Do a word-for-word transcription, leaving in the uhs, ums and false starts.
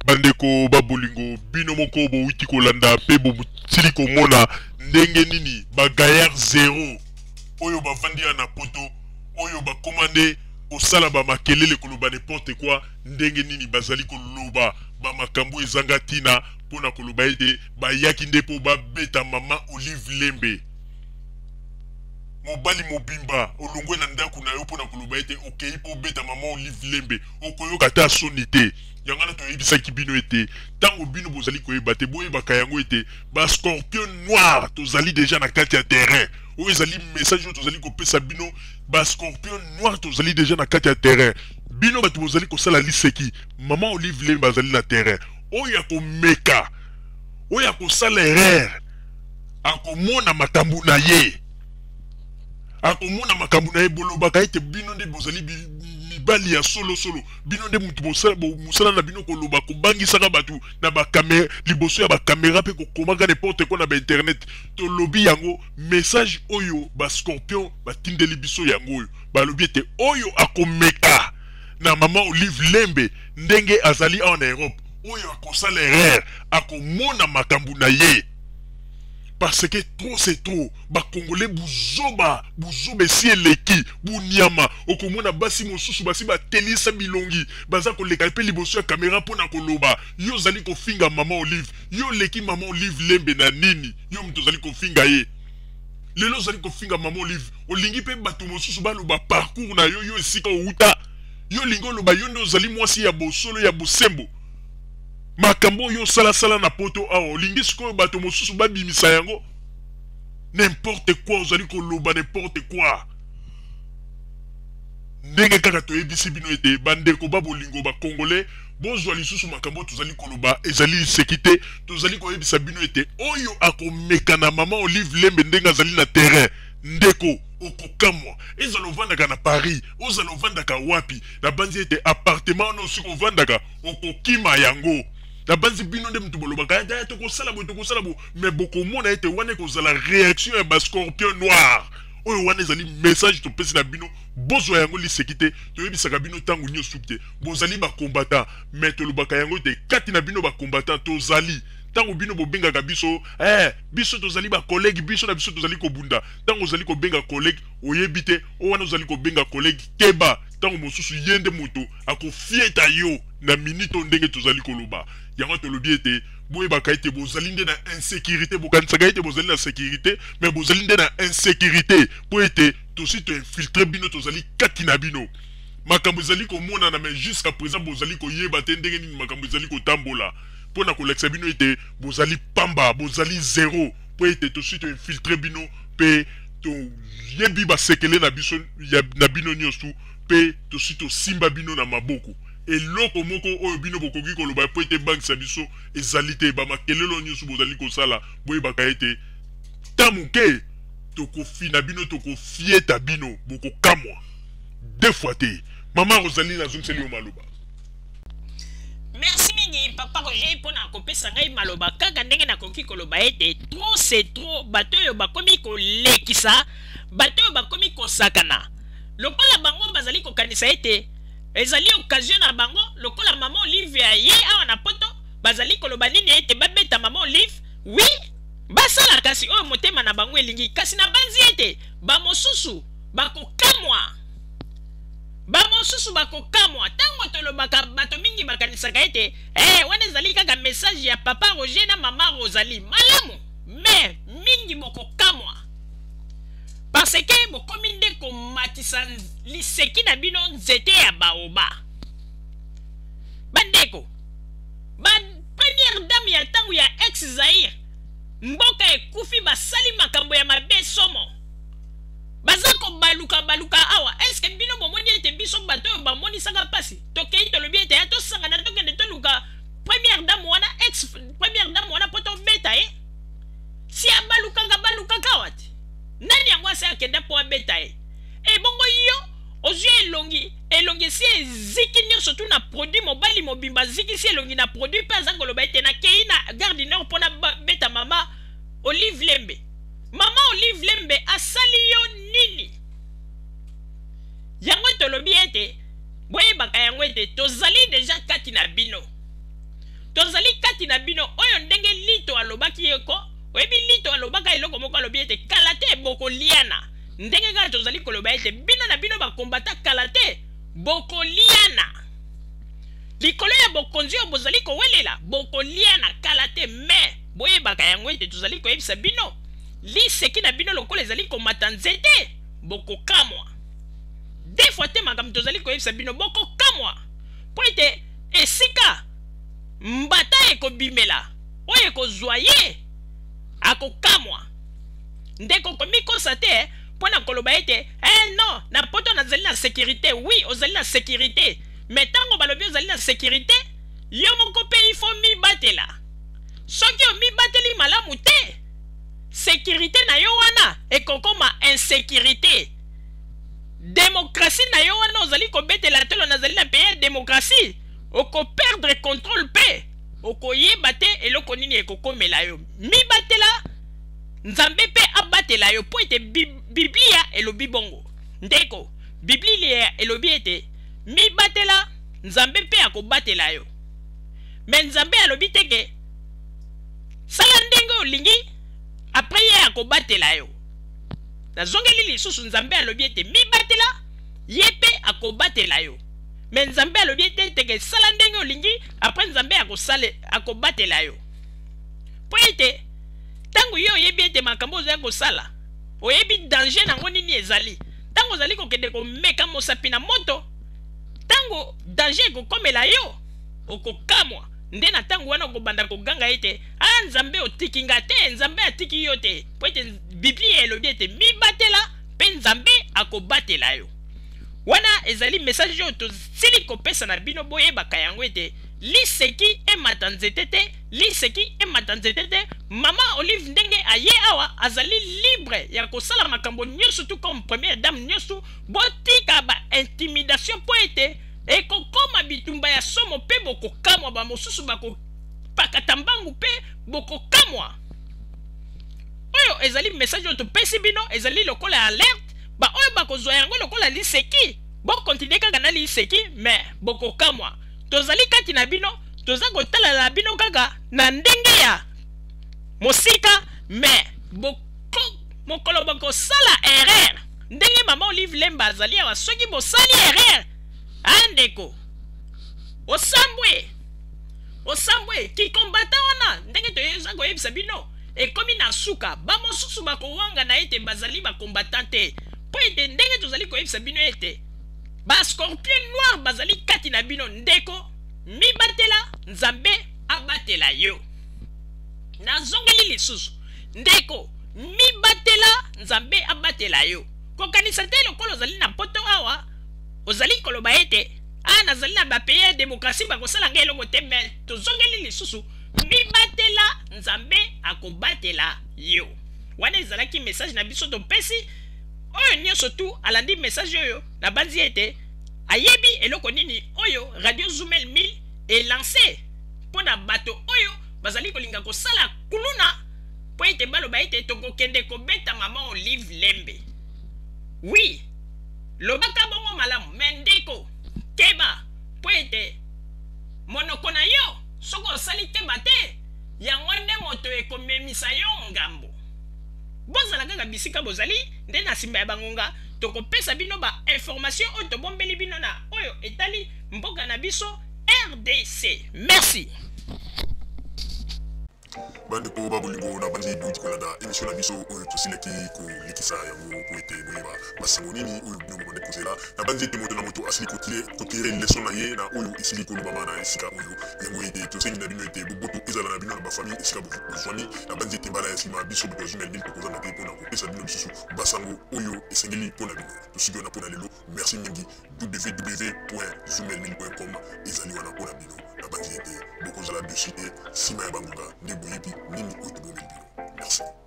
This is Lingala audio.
bandeko babolingo bino moko bo wiki kolanda pe bo tili komona ndenge nini ba gaillard zéro oyo bavandi na poto oyo ba commandé osala ba makelele koloba n'importe quoi ndenge nini bazali koloba ba makambo ezanga tina pona koloba ete ba yaki ndepo ba beta mama Olive Lembe mobali mobimba olongwe na ndako na yo pona koloba ete okei po beta mama Olive Lembe okoyoka ta sonité yangana to yebisaki bino ete tango bino bozali koyeba te boyebaka yango ete ba scorpion noir tozali déjà na kati ya terrain oyo ezali message oyo tozali kopesa bino ba scorpion noir tozali déjà na kati ya terrain bino bato bozali kosala liseki mama Olive Lembe bazali na terrain oyo akomeka oyo akosala erreur akomona makambo na ye akomona makambo na ye bolobaka ete bino nde bozali mibali ya solo solo bino nde mutu bosala musala na bino koloba kobangisaka batu na bakamera liboso ya bakamera pe kokomaka n'importe quoi na ba internet tolobi yango message oyo ba scorpion batindeli biso yango oyo balobi ete oyo akomeka na mama Olive Lembe ndenge azali en Europe oyo akosala erreur akomona makambo na ye parce que trop c'est trop ba congolais buzoba buzoba si eleki bunyama okomona basi mosusu basi ba telisa bilongi baza ko leka pe liboso ya caméra pona koloba yo zali ko finga mama Olive yo leki mama Olive Lembe na nini yo mto zali ko finga ye lelo zali ko finga mama Olive olingi pe bato mosusu ba loba parcours na yo yo esika outa yo lingo loba yo ndo zali mwasi ya bosolo ya bosembo makambo yo sala sala na poto awo lingi siko bato mosusu babimisa yango n'importe quoi ozali koloba n'importe quoi ndenge kaka toyebisi bino ete bandeko babolingo ba congolais bozwa lisusu makambo tozali koloba ezali sekite tozali koyebisa bino ete oyo akomeka na mama Olive Lembe ndenge azali na terrain ndeko okokamwa ezalo vandaka na Paris ozalo vandaka wapi na banzi ete appartement no siko vandaka okokima yango na banzi bino nde mtu bolobaka ya toko sala bo toko sala bo mais boko mona ete wane ko zala réaction ya ba scorpion noir oyo wane zali message to pesi na bino bozo yango lisekite to yebisaka bino tangu nyo sukte bozali ba combattant mais to lobaka yango te kati na bino ba combattant to zali tango bino bobengaka biso eh biso tozali ba collègue biso na biso tozali ko bunda tango ozali ko benga collègue oyebite o wana ozali ko benga collègue keba tango mosusu yende moto akofieta yo na minute ndenge tozali koloba yango tolobi ete boyebaka ete bozali nde na insécurité bokanisaka ete bozali na sécurité mais bozali nde na insécurité po ete tosi to infiltrer bino tozali kati na bino makambo ezali komona na mais jusqu'à présent bozali koyeba te ndenge nini makambo ezali kotambola pona kolekisa bino ete bozali pamba bozali zéro po ete tosi to infiltrer bino pe to yebi basekele na biso ya na bino nyonso pe tosi to simba bino na maboko eloko moko oyo bino bokoki koloba po ete bank sa biso ezali te ba makelelo nyonso bozali kosala boyebaka ete tamuke tokofi na bino tokofieta bino bokokamwa deux fois te mama Rosalie na zumseli o maloba. Merci mingi papa Roger pona kopesa ngai maloba kaka ndenge nakoki koloba ete trop c'est trop bato yo bakomi kolekisa bato yo bakomi kosakana lokola bango bazali kokanisa ete ezali occasion na bango lokola mama Olive ya ye awa na poto bazali koloba nini ete babeta mama Olive oui basala kasi oyo motema na bango elingi kasi na banzi ete bamosusu bakokamwa bamosusu bakokamwa tango tolobaka bato mingi bakanisaka ete eh wana ezali kaka message ya papa Roger na mama Rosalie malamu mais mingi bokokamwa parce que bokomi nde komatisa liseki na bino nzete ya baoba bandeko ba première dame ya tango ya ex Zaire mboka ekufi basali makambo ya mabe somo baza kobaluka baluka awa est-ce que bino bomoni ete biso bato yo bamonisaka pasi tokei tolobi ete ya tosangana tokende toluka première dame wana ex première dame wana po tobeta ye si abalukanga balukaka wati nani yango asa akenda po abeta ye e bongo yo ozwi elongi elongi si eziki nyonso tu na produit mobali mobimba ziki si elongi na produit mpe aza koloba ete nakei na Gare du Nord mpona beta mama Olive Lembe mama Olive Lembe asali yo nini yango tolobi ete boyebaka yango ete tozali deja kati na bino tozali kati na bino oyo ndenge lito alobaki yeko oyebi lito alobaka eloko moko alobi ete kala te bokoliana ndenge kaka tozali koloba ete bino na bino bakombata kala te bokoliana likolo ya bokonzi oyo bozali kowelela bokoliana kala te me boyebaka yango ete tozali koyebisa bino liseki na bino lokola ezali komata nzete bokokamwa des fois te makambo tozali koyebisa bino bokokamwa po ete esika mbata ekobimela oyo ekozwa ye akokamwa ndeko komikosa te mpo na koloba ete eh non na poto nazali na sécurité oui ozali na sécurité mais ntango balobi ozali na sécurité yo moko mpe ifo mibatela soki omibateli malamu te sécurité na yo wana ekokoma insécurité démocratie na yo wana ozali kobetela telo nazali na pays ya démocratie okoperdre contrôle mpe okoyeba te eloko nini ekokomela yo mibatela nzambe mpe abatela yo po ete biblia elobi bongo ndeko biblia elobi ete mibatela nzambe mpe akobatela yo me nzambe alobi teke sala ndenge olingi apres ye akobatela yo nazongeli lisusu nzambe alobi ete mibatela ye mpe akobatela yo me nzambe alobi ete teke sala ndenge olingi apres nzambe akosale akobatela yo po ete tango yo oyebi ete makambo ozali kosala oyebi danger nango nini ezali tango ozali kokende komeka mosapi na moto tango danger ekokomela yo okokamwa nde na tango wana okobanda koganga ete ah nzambe otiki nga te nzambe atiki yo te po ete biblia elobi ete mibatela mpe nzambe akobatela yo wana ezali message oyo tosili kopesa na bino boyebaka yango ete liseki emata nzete te liseki emata nzete te mama Olive ndenge aye awa azali libre ya kosala makambo nyonso tu comme première dame nyonso botika ba intimidation po ete ekokoma bitumba ya somo mpe bokokamwa bamosusu bakopakata mbangu mpe bokokamwa oyo ezali message oyo topesi bino ezali lokola alerte ba oyo bakozwa yango lokola liseki bokontinue kaka na liseki me bokokamwa tozali kati na bino toza kotala na bino kaka na ndenge ya mosika me boko mokolo bokosala erreur ndenge mama Olive Lemba azali awa soki bosali erreur andeko osambwe osambwe kikombata wana ndenge toyeza koyebisa bino ekomi na suka bamosusu bakowanga na ete bazali bakombata te po ete ndenge tozali koyebisa bino ete bascorpion noir bazali kati na bino ndeko mibatela nzambe abatela yo nazongeli lisusu ndeko mibatela nzambe abatela yo kokanisa te lokolo ozali na poto awa ozali koloba ete ah nazali na bapays ya démocratie bakosala ngai eloko te me tozongeli lisusu mibatela nzambe akobatela yo wana ezalaki message na biso topesi oyo nyonso tu alandi message oyo na banzi ete ayebi eloko nini oyo radio Zumel mille elancé mpona bato oyo bazali kolinga kosala kuluna po ete baloba ete tokokende kobeta mama Olive Lembe oui lobaka bongo malamu me ndeko keba po ete monoko na yo soko osali keba te yango nde moto ekomemisa yo ngambo bozala kaka bisika bozali nde na nsima ya bangonga tokopesa bino ba information oyo tobombeli bino na oyo etali mboka na biso R D C. Merci. Bande ko babulingo na bandi duty kolanda émission na biso oyo tosileki ko likisa yango po ete boyeba basango nini oyo bino bande kozela na bandi te moto na moto asili kotire kotire leçon na ye na oyo isili ko bama na esika oyo yango ete tosengi na bino ete boboto ezala na bino na ba famille esika bozwani na bandi te mbala esima biso bo Zumel mille koza na te pona ko pesa bino bisusu basango oyo esengeli pona bino tosiko na pona lelo merci mingi w w w point zumel mille point com ezali wana pona bino na bandi ete bokozala dessus sima ya bangonga ne boyebi nini oyo tobomeli bino merci.